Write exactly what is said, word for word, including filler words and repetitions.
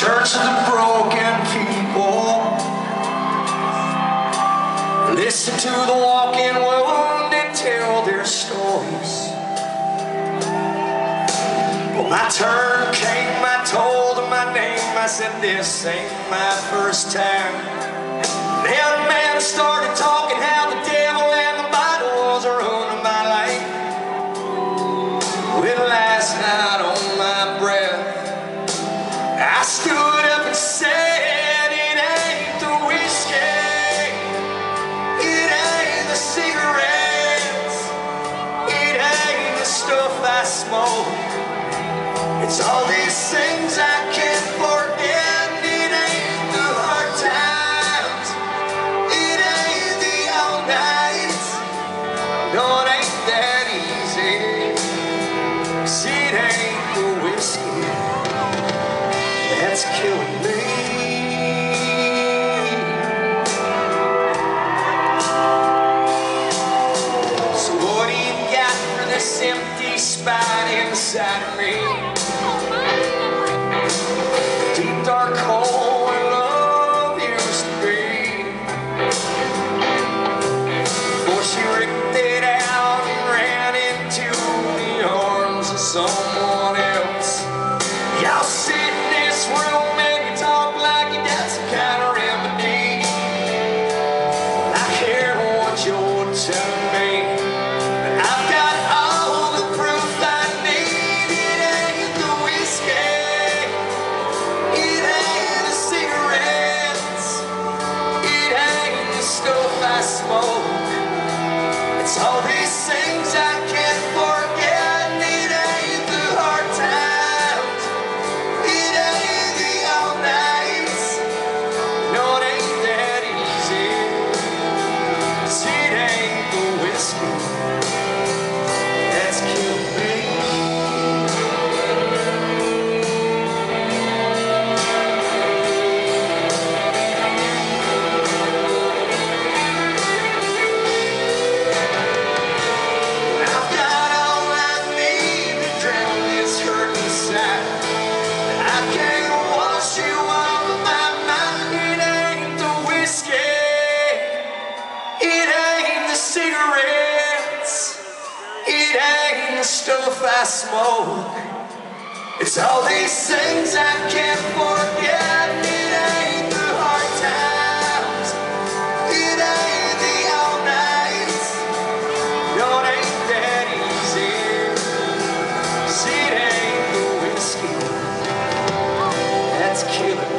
church of the broken people. Listen to the walking wounded tell their stories. When my turn came, I told them my name. I said, this ain't my first time. Then a man started talking how the devil and the Bible was ruining my life. With last night on my breath, I stood up and said, it ain't the whiskey, it ain't the cigarettes, it ain't the stuff I smoke. It's all these things I can't forget. It ain't the hard times, it ain't the all nights. No, it ain't that easy. 'Cause it ain't the whiskey that's killing me. So what do you got for this empty spot inside of me? Deep dark hole where love used to be. Before she ripped it out and ran into the arms of someone else. Y'all sit in this room and you talk like you got some kind of remedy. I care what you're telling me, but I've got all the proof I need. It ain't the whiskey, it ain't the cigarettes, it ain't the stuff I smoke. It's all these things I can't forget. It ain't the hard times, it ain't the all nights. No, it ain't that easy. 'Cause it ain't the whiskey that's killing me. I've got all I need to drown this hurt inside. I can't wash you off of my mind. It ain't the whiskey, it ain't the cigarettes, it ain't the stuff I smoke. It's all these things I can't forget. It ain't the hard times, it ain't the all nights. No, it ain't that easy. 'Cause it ain't the whiskey that's killing